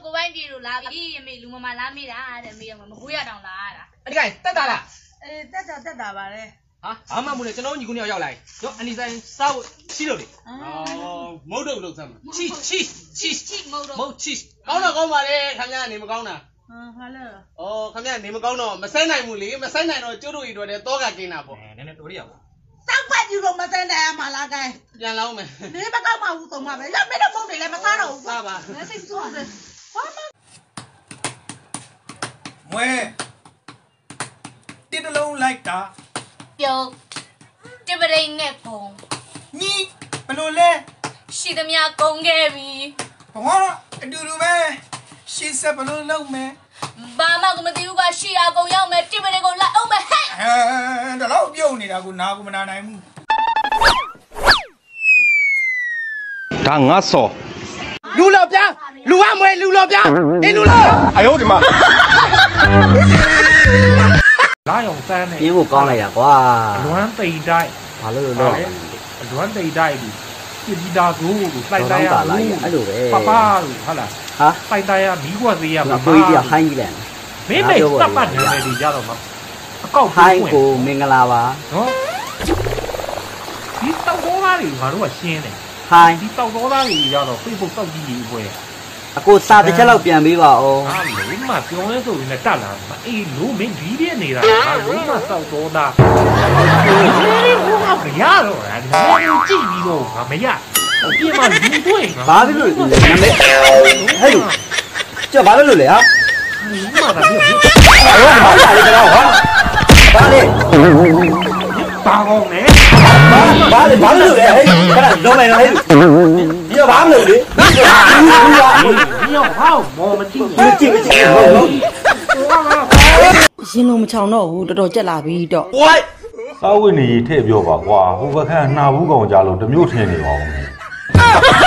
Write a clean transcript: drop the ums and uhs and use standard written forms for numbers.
ကိုပိုင်းတီတို့လာပြီးအမေလူမမလာမိတာတဲ့မေမကိုရတောင်လာတာအဲ့ဒီကတက်တာလားတက်တာပါလေဟာဘာမှမလို့ကျွန်တော်ညီကိုရောက်လာရောအနီဆိုင်စားဖို့ရှိလို့လေမုတ်တော့လို့စမ်းမှာချီမဟုတ်တော့ကောင်းတော့ကောင်းပါလေခင်ဗျာနေမကောင်းတာဟာလေခင်ဗျာနေမကောင်းတော့မဆိုင်နိုင်ဘူးလေမဆိုင်နိုင်တော့ကျိုးတို့ဤတော့တော့ကကျင်းတာပေါ့နည်းနည်းတော်ရရပါတောက်ပတ်ယူလို့မစမ်းနိုင်မှာလားကိုင်းပြန်လောင်းမယ်နေမကောက်ပါဘူးသုံးပါပဲလက်မင်းတော့မုန်းတယ်လည်းမစားတော့ဘူးစားပါလက်စိတ်ဆိုးတယ်မွဲတစ်တလုံးလိုက်တာပြုတ်တပရိန်နဲ့ပုံညီဘလို့လဲရှိသမျှကုန်ခဲ့ပြီဘာအတူတူပဲရှေ့ဆက်ဘလို့လုံးမယ်ဘာမှကိုမသိဘူးကရှိတာကုန်ရောက်မယ်တပရိန်ကိုလိုက်အောင်မယ်ဟဲ့ဒါတော့ပြုတ်နေတာကိုနားကိုမနာနိုင်ဘူးဒါငါစောလူလောပြလူကမွေလူလောပြအင်းလူလော哎呦我的妈လာအောင်စမ်းနေပြင်းဖို့ကောင်းလိုက်တာကွာလွမ်းသိမ့်တိုက်ဘာလို့လဲလွမ်းသိမ့်တိုက်ဒီပြည်သားကိုလိုက်တိုင်းရဘူးအဲ့လိုပဲပပလို့ဟုတ်လားဟာလိုက်တိုင်းရမီးကွက်သေးရပါပါကိုကြီးကဟိုင်းကြီးတယ်မင်းမေတပ်ပတ်နေတယ်ဒီကြတော့မှာအကောက်ဟိုင်းကိုမင်္ဂလာပါနော်ဒီတောက်တော်သားတွေငါတို့ကရှင်းတယ်ဟိုင်းဒီတောက်တော်သားတွေကြတော့ Facebook တောက်ကြည့်နေပွဲအကိုစာတစ်ချက်လောက်ပြန်ပေးပါဦးဟာလုံးမပြောင်းလဲဆိုရင်လည်းတက်လာအေးလို့မင်းဒီပြည့်နေတာငါလုံးမတောက်တော်သားလေးဟိုကမရတော့လားဒီလိုကြည့်ပြီးတော့ငါမရပြင်မှာလူတွေ့ငါဘာဖြစ်လို့လဲနာမည်ဟဲ့လူကျော်ဘာလို့လဲဟာဒီမှာဒါပြည့်ဘာလဲကတော့ဟာဘာလဲဘာကောင်းလဲဘာလို့လဲဟဲ့ခဏလုံးလိုက်တော့ဟဲ့ဒီတော့ဘာမလို့လေဒီရောက်ဟောက်မော်မကြည့်မကြည့်ဟုတ်ရှင်လုံးမချောင်တော့ဘူးတော်တော်ကြက်လာပြီတော့ဝိုင်းစားဝိနေထည့်ပြောပါကွာဟိုဘက်ခန့်နှာဘူးကောင်ကြလို့တမျိုးထင်နေပါဦး